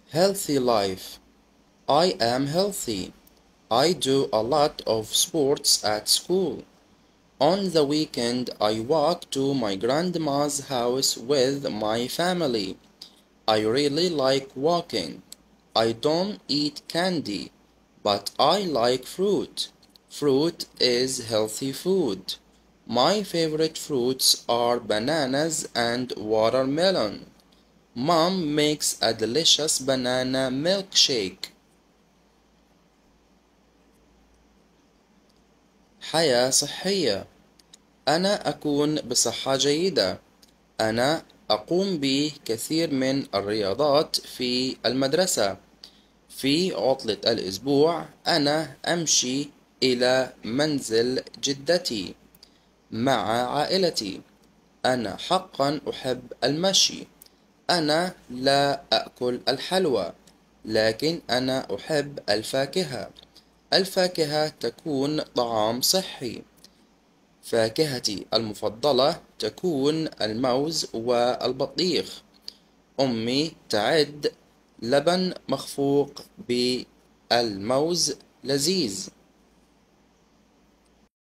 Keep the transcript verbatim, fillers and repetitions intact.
Healthy life. I am healthy. I do a lot of sports at school. On the weekend, I walk to my grandma's house with my family. I really like walking. I don't eat candy, but I like fruit. Fruit is healthy food. My favorite fruits are bananas and watermelon. Mom makes a delicious banana milkshake. حياة صحية. أنا أكون بصحة جيدة. أنا أقوم بكثير من الرياضات في المدرسة. في عطلة الأسبوع أنا أمشي إلى منزل جدتي مع عائلتي. أنا حقا أحب المشي. أنا لا أكل الحلوى، لكن أنا أحب الفاكهة. الفاكهة تكون طعام صحي. فاكهتي المفضلة تكون الموز والبطيخ. أمي تعد لبن مخفوق بالموز لذيذ.